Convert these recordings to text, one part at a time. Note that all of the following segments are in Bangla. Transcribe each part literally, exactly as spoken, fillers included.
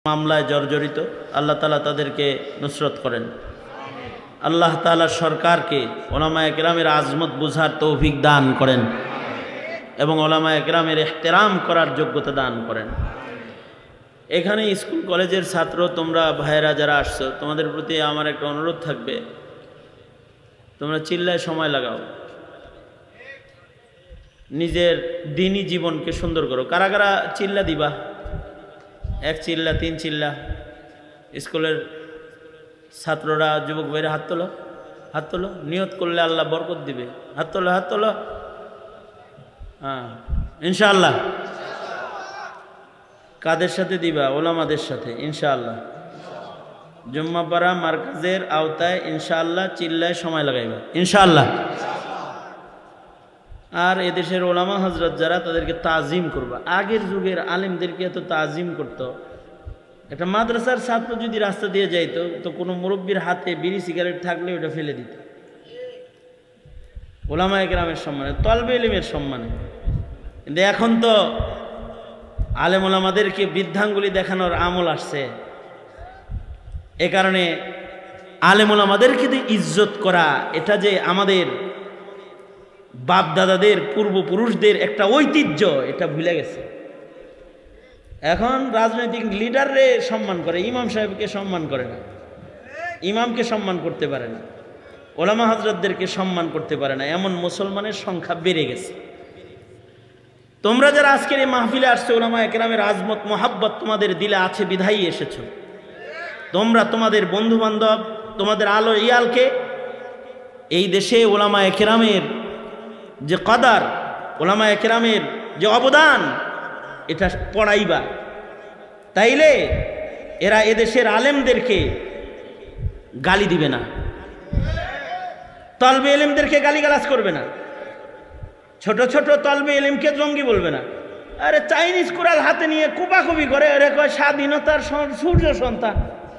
মামলায় জর্জরিত, আল্লাহ তাআলা তাদেরকে নুসরত করেন। আল্লাহ তাআলা সরকারকে ওলামায়ে কেরামের আজমত বুঝার তৌফিক দান করেন এবং ওলামায়ে কেরামের ইহতিরাম করার যোগ্যতা দান করেন। এখানে স্কুল কলেজের ছাত্র তোমরা ভাইয়েরা যারা আসছো, তোমাদের প্রতি আমার একটা অনুরোধ থাকবে, তোমরা চিল্লায় সময় লাগাও, নিজের দিনী জীবনকে সুন্দর করো। কারা কারা চিল্লা দিবা? এক চিল্লা, তিন চিল্লা। স্কুলের ছাত্ররা, যুবক ভাইরা হাত তোলো, হাত তোলো। নিয়ত করলে আল্লাহ বরকত দিবে। হাত তোলো, হাত তোলো। হ্যাঁ, ইনশাআল্লাহ। কাদের সাথে দিবা? ওলামাদের সাথে ইনশাআল্লাহ। জুম্মাপাড়া মার্কাজের আওতায় ইনশাআল্লাহ চিল্লায় সময় লাগাইবা ইনশাআল্লাহ। আর এদেশের ওলামা হজরত যারা, তাদেরকে তাজিম করবা। আগের যুগের আলেমদেরকে এত তাজিম করতো। একটা মাদ্রাসার ছাত্র যদি রাস্তা দিয়ে যাইতো, তো কোনো মুরব্বীর হাতে বিড়ি সিগারেট থাকলে ওটা ফেলে দিত। ওলামায়ে কেরামের সম্মানে, তলবে ইলমের সম্মানে। কিন্তু এখন তো আলেম ওলামাদেরকে বৃদ্ধাঙ্গুলি দেখানোর আমল আসছে। এ কারণে আলেম ওলামাদেরকে ইজ্জত করা, এটা যে আমাদের বাপ দাদাদের পূর্বপুরুষদের একটা ঐতিহ্য, এটা ভুলে গেছে। এখন রাজনৈতিক লিডাররে সম্মান করে, ইমাম সাহেবকে সম্মান করে না, ইমামকে সম্মান করতে পারে না, ওলামা হযরতদেরকে সম্মান করতে পারে না। এমন মুসলমানের সংখ্যা বেড়ে গেছে। তোমরা যারা আজকের এই মাহফিলে আসছো, ওলামায়ে কেরামের আজমত মোহাব্বত তোমাদের দিলে আছে বিধায়ী এসেছো। তোমরা তোমাদের বন্ধু বান্ধব, তোমাদের আলো ইয়ালকে এই দেশে ওলামায়ে কেরামের যে কদর, ওলামায়ে কেরামের যে অবদান, এটা পড়াইবা। তাইলে এরা এদেশের আলেমদেরকে গালি দিবে না, তলবে ইলমদেরকে গালিগালাজ করবে না, ছোট ছোট তলবে ইলমকে জঙ্গি বলবে না। আরে চাইনিজ কুড়াল হাতে নিয়ে কুপাকুপি করে, এরা কয় স্বাধীনতার সূর্য সন্তান।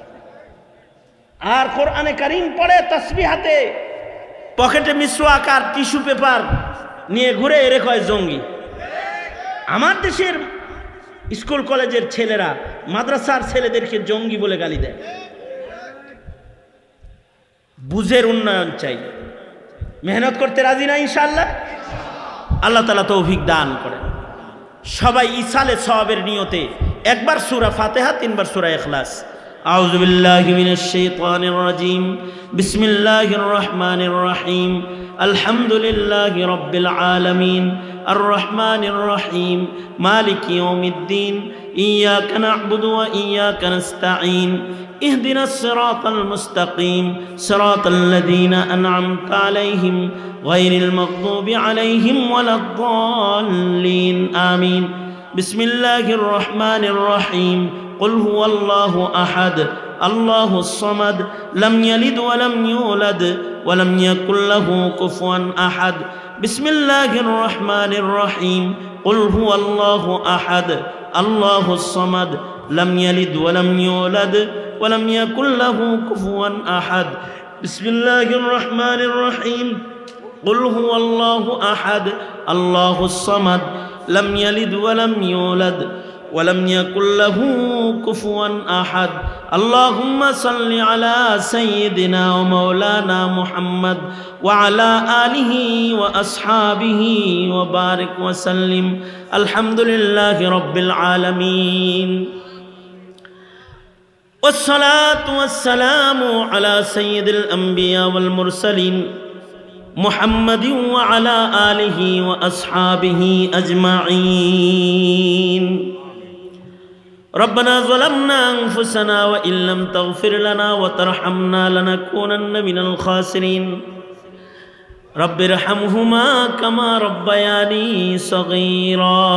আর কোরআনে কারীম পড়ে তাসবিহ হাতে, পকেটে মিসওয়াক আর টিস্যু পেপার নিয়ে ঘুরে, এরে কয় জঙ্গি। আমার দেশের স্কুল কলেজের ছেলেরা মাদ্রাসার ছেলেদেরকে জঙ্গি বলে গালি দেয়। বুঝের উন্নয়ন চাই, মেহনত করতে রাজি না ইনশাআল্লাহ। আল্লাহ তাআলা তৌফিক দান করেন। সবাই ইসালে সওয়াবের নিয়তে একবার সূরা ফাতিহা, তিনবার সূরা ইখলাস। আউযু বিল্লাহি মিনাশ শাইতানির রাজীম। বিসমিল্লাহির রহমানির রহিম। আলহামদুলিল্লাহি রাব্বিল আলামিন। আর রহমানির রহিম। মালিকি ইয়াউমিদ্দিন। ইয়্যাকা না'বুদু ওয়া ইয়্যাকা নাস্তাঈন। ইহদিনাস সিরাতাল মুস্তাকিম। সিরাতাল লাযীনা আন'আমতা আলাইহিম গায়রিল মাগদুবি আলাইহিম ওয়ালাদ-দাল্লিন। আমিন। বিসমিল্লাহির রহমানির রহিম। কুল হুয়াল্লাহু আহাদ আল্লাহুস সামাদ লাম ইয়ালিদ ওয়া লাম ইউলাদ ওয়া লাম ইয়াকুল লাহু কুফুয়ান আহাদ। বিসমিল্লাহির রহমানির রহিম। কুল হুয়াল্লাহু আহাদ আল্লাহুস সামাদ লাম ইয়ালিদ ওয়া লাম ইউলাদ ওয়া লাম ইয়াকুল লাহু কুফুয়ান আহাদ। বিসমিল্লাহির রহমানির রহিম। কুল হুয়াল্লাহু আহাদ আল্লাহুস সামাদ লাম ইয়ালিদ ওয়া লাম ইউলাদ ওয়ালাম ইয়াকুল লাহু কুফুয়ান আহাদ। আল্লাহুম্মা সাল্লি আলা সাইয়্যিদিনা ওয়া মাওলানা মুহাম্মদ ওয়া আলা আলিহি ওয়া আসহাবিহি ওয়া বারিক ওয়া সাল্লিম। আলহামদুলিল্লাহি রাব্বিল আলামিন। ওয়াসসালাতু ওয়াসসালামু আলা সাইয়্যিদিল আম্বিয়া ওয়াল মুরসালিন মুহাম্মাদিন ওয়া আলা আলিহি ওয়া আসহাবিহি আজমাইন। ربنا ظلمنا أنفسنا وإن لم تغفر لنا وترحمنا لنكونن من الخاسرين. رب ارحمهما كما ربياني صغيرا.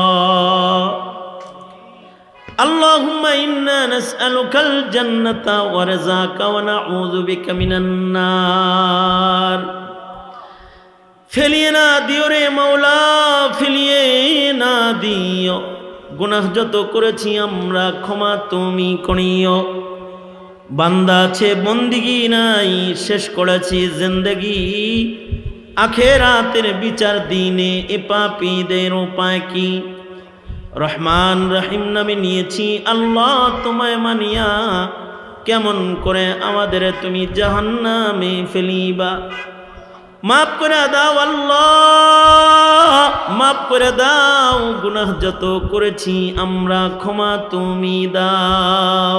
اللهم إنا نسألك الجنة ورزاك ونعوذ بك من النار. ফেলিয়ে না দিও রে মওলা, ফেলিয়ে না দিও। গুনাহ যত করেছি আমরা, ক্ষমা তুমি করিও। বান্দা আছে বন্দিগি নাই, শেষ করেছি জিন্দেগি। আখেরাতের বিচার দিনে এ পাপীদের উপায় কি? রহমান রহিম নামে নিয়েছি আল্লাহ তোমায় মানিয়া কেমন করে আমাদের তুমি জাহান্নামে ফেলিবা। মাফ করে দাও আল্লাহ, মাফ করে দাও, গুনাহ যত করেছি আমরা ক্ষমা তুমি দাও।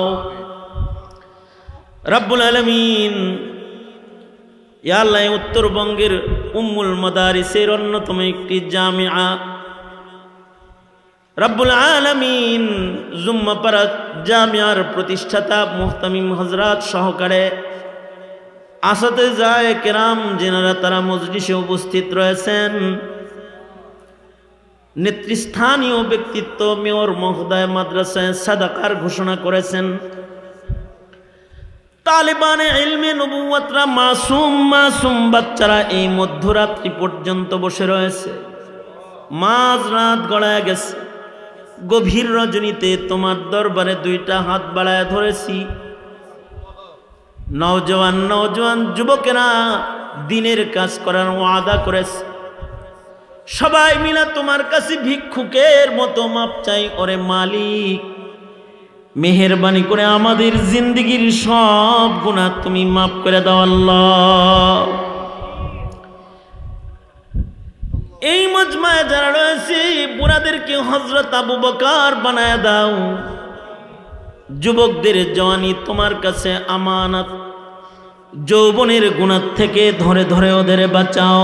রব্বুল আলামিন, ইয়া আল্লাহ, উত্তরবঙ্গের উম্মুল মাদারিসের অন্যতম একটি জামিআ রব্বুল আলামিন জুম্মাপাড়া জামিয়ার প্রতিষ্ঠাতা মুহতামিম হযরত সহকারে আসাতেজায়ে কেরাম যিনারা তারা মজলিসে উপস্থিত রয়েছেন, নেতৃস্থানীয় ব্যক্তিত্ব মেয়র মহোদয় মাদ্রাসায় সাদাকার ঘোষণা করেছেন। তালেবানে ইলমে নবুয়তরা মাসুম মাসুম বাচ্চারা এই মধ্যরাত্রি পর্যন্ত বসে রয়েছে। মাঝ রাত গড়ায় গেছে, গভীর রজনীতে তোমার দরবারে দুইটা হাত বাড়ায় ধরেছি। নওজওয়ান নওজওয়ান যুবকেরা দিনের কাজ করার ওয়াদা করেছে। সবাই মিলে তোমার কাছে ভিক্ষুকের মতো মাপ চাই। ওরে মালিক, মেহেরবানি করে আমাদের জিন্দেগির সব গুনাহ তুমি মাফ করে দাও আল্লাহ। এই মজমায় যারা রয়েছে বুড়াদেরকে হযরত আবু বকর বানায় দাও। যুবকদের জওয়ানি তোমার কাছে আমানত, যৌবনের গুনাহ থেকে ধরে ধরে ওদের বাঁচাও।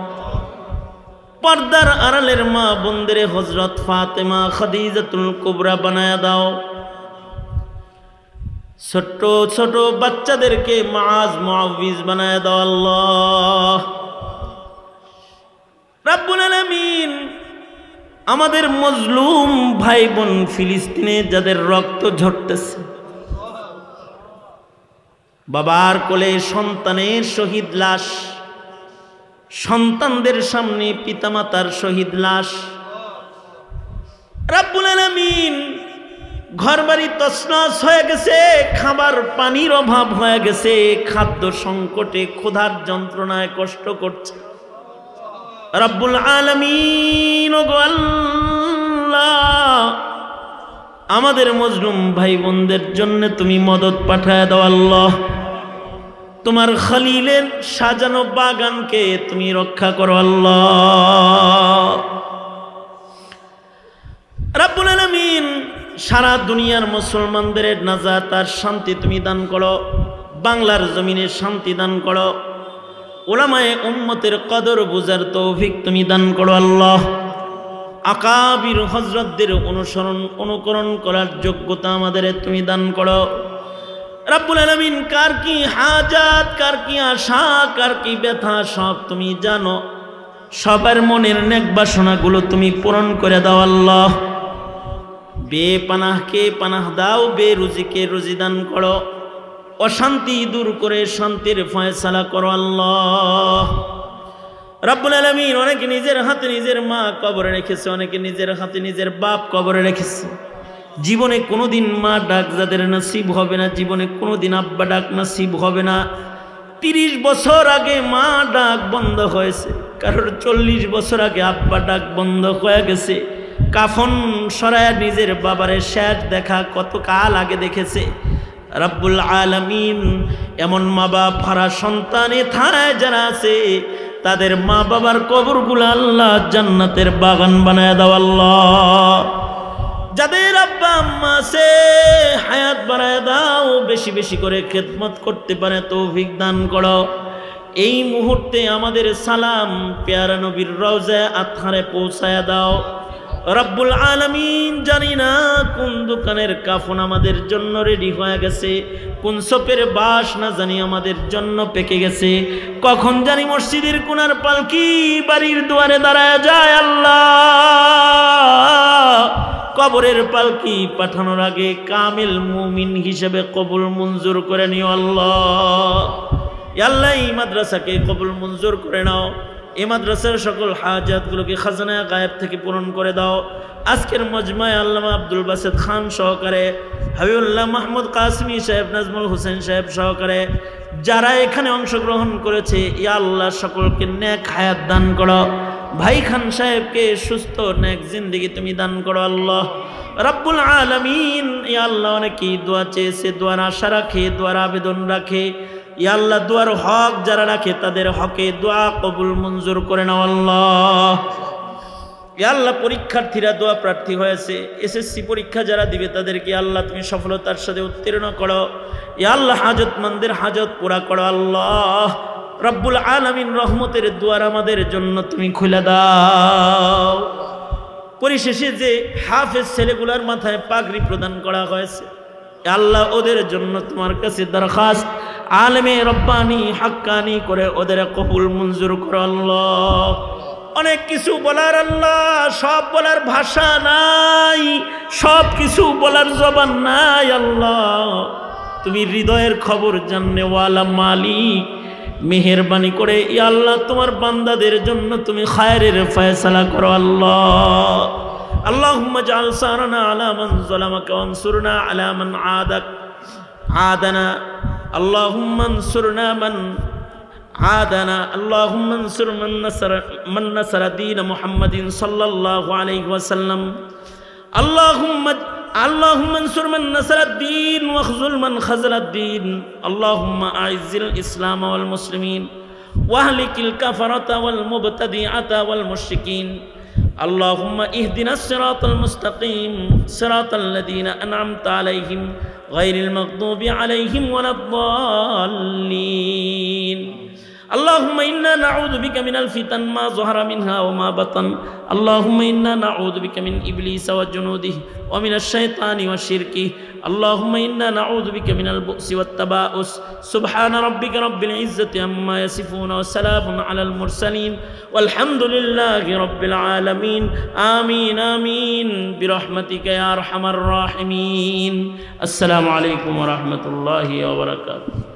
পর্দার আড়ালের মা বোনদের হযরত ফাতেমা খাদিজাতুল কুবরা বানায় দাও। ছোট ছোট বাচ্চাদেরকে মাআজ মুআউযিজ বানায় দাও আল্লাহ। রব্বুল আলামিন, আমাদের মজলুম ভাই বোন ফিলিস্তিনে যাদের রক্ত ঝরতেছে, বাবার কোলে সন্তানের শহীদ লাশ, সন্তানদের সামনে পিতামাতার শহীদ লাশ, রব্বুল আলামিন, ঘরবাড়ি তছনছ হয়ে গেছে, খাবার পানির অভাব হয়ে গেছে, খাদ্য সংকটে ক্ষুধার যন্ত্রণায় কষ্ট করছে। রব্বুল আলামিন, ওগো আল্লাহ, আমাদের মজলুম ভাই বোনদের জন্য তুমি মদত পাঠায় দাও আল্লাহ। তোমার খলিলের সাজানো বাগানকে তুমি রক্ষা করো আল্লাহ। রব্বুল আলামিন, সারা দুনিয়ার মুসলমানদের নাজাত আর শান্তি তুমি দান করো। বাংলার জমিনে শান্তি দান করো। উলামায়ে উম্মতের কদর বুঝার তৌফিক তুমি দান করো আল্লাহ। আকাবির হযরতদের অনুসরণ অনুকরণ করার যোগ্যতা আমাদের তুমি দান করো। রব্বুল আলামিন, কার কি হাজাত, কার কি আশা, কার কি ব্যথা সব তুমি জানো। সবার মনের নেক বাসনাগুলো তুমি পূরণ করে দাও আল্লাহ। বেপানাহকে পানাহ দাও, বেরুজিকে রুজি দান করো। অশান্তি দূর করে শান্তির ফয়সালা করো আল্লাহ। রব্বুল আলামিন, অনেকে নিজের হাতে নিজের মা কবরে রেখেছে, অনেকে নিজের হাতে নিজের বাপ কবরে রেখেছে। জীবনে কোনোদিন মা ডাক যাদের নসিব হবে না, জীবনে কোনোদিন আব্বা ডাক নসিব হবে না। তিরিশ বছর আগে মা ডাক বন্ধ হয়েছে, কারোর চল্লিশ বছর আগে আব্বা ডাক বন্ধ হয়ে গেছে। কাফন সরায় নিজের বাবারে শেষ দেখা কত কাল আগে দেখেছে। রব্বুল আলামিন, এমন মা বাপ হারা সন্তানে থানায় যারা আছে তাদের মা বাবার কবরগুলো আল্লাহ জান্নাতের বাগান বানায় দাও আল্লাহ। যাদের আব্বা আম্মা আছে হায়াত বাড়ায় দাও, বেশি বেশি করে খেদমত করতে পারে তৌফিক দান করো। এই মুহূর্তে আমাদের সালাম পেয়ারা নবীর রওজায়ে আতহারে পৌঁছায় দাও। রব্বুল আলামিন, জানি না কোন দোকানের কাফন আমাদের জন্য রেডি হয়ে গেছে, কোন সপের বাস না জানি আমাদের জন্য পেকে গেছে, কখন জানি মসজিদের কোনার পালকি বাড়ির দুয়ারে দাঁড়ায় যায় আল্লাহ। কবরের পালকি পাঠানোর আগে কামিল মুমিন হিসেবে কবুল মঞ্জুর করে নিও আল্লাহ। আল্লাহ, এই মাদ্রাসাকে কবুল মঞ্জুর করে নাও। এই মাদ্রাসার সকল হাজাতগুলোকে খাজানায়ে গায়েব থেকে পূরণ করে দাও। আজকের মজমায় আল্লামা আব্দুল বাসেত খান সহকারে, হাবিবুল্লাহ মাহমুদ কাসমি সাহেব, নাজমুল হোসেন সাহেব সহকারে যারা এখানে অংশগ্রহণ করেছে, ইয়া আল্লাহ সকলকে নেক হায়াত দান করো। ভাই খান সাহেবকে সুস্থ নেক জিন্দেগি তুমি দান করো আল্লাহ রব্বুল আলামিন। ইয়া আল্লাহ অনেকেই দোয়া চেয়েছে, দোয়ার আশা রাখে, দোয়ার আবেদন রাখে। ইয়া আল্লাহ দোয়ার হক যারা রাখে তাদের হকে দোয়া কবুল মঞ্জুর করে নাও আল্লাহ। ইয়া আল্লাহ পরীক্ষার্থীরা দোয়া প্রার্থী হয়েছে, এসএসসি পরীক্ষা যারা দিবে তাদেরকে আল্লাহ তুমি সফলতার সাথে উত্তীর্ণ করো। ইয়া আল্লাহ হাজতমন্দের হাজত পুরা করো আল্লাহ রব্বুল আলামিন। রহমতের দুয়ার আমাদের জন্য তুমি খুলে দাও। পরিশেষে যে হাফেজ ছেলেগুলার মাথায় পাগড়ি প্রদান করা হয়েছে আল্লাহ ওদের জন্য তোমার কাছে দরখাস্ত, আলেমে রব্বানি হাক্কানি করে ওদের কবুল মঞ্জুর করো আল্লাহ। অনেক কিছু বলার আল্লাহ, সব বলার ভাষা নাই, সব কিছু বলার জবান নাই আল্লাহ। তুমি হৃদয়ের খবর জাননেওয়ালা মালিক, মেহেরবানি করে ইয়া আল্লাহ তোমার বান্দাদের জন্য তুমি খায়রের ফয়সালা করো আল্লাহ। আল্লাহুম্মা জাআল সারানা আলা মান যালামাকা ওয়ানসুরনা আলা মান আদাক আদানা। আল্লাহুম্মা আনসুরনা মান আদানা। আল্লাহুম্মা আনসুর মান নাসারা মান নাসারা দীন মুহাম্মাদিন সাল্লাল্লাহু আলাইহি ওয়াসাল্লাম। আল্লাহুম্মা اللهم انصر من نصر الدين واخذل من خذل الدين. اللهم اعز الاسلام والمسلمين واهلك الكفرة والمبتدعة والمشركين. اللهم اهدنا الصراط المستقيم صراط الذين انعمت عليهم غير المغضوب عليهم ولا الضالين. اللهم إنا نعوذ بك من الفتن ما ظهر منها وما بطن. اللهم إنا نعوذ بك من إبليس وجنوده ومن الشيطان والشرك. اللهم إنا نعوذ بك من البؤس والتباؤس. سبحان ربك رب العزة عما يصفون وسلام على المرسلين والحمد لله رب العالمين. آمين آمين برحمتك يا أرحم الراحمين. السلام عليكم ورحمة الله وبركاته.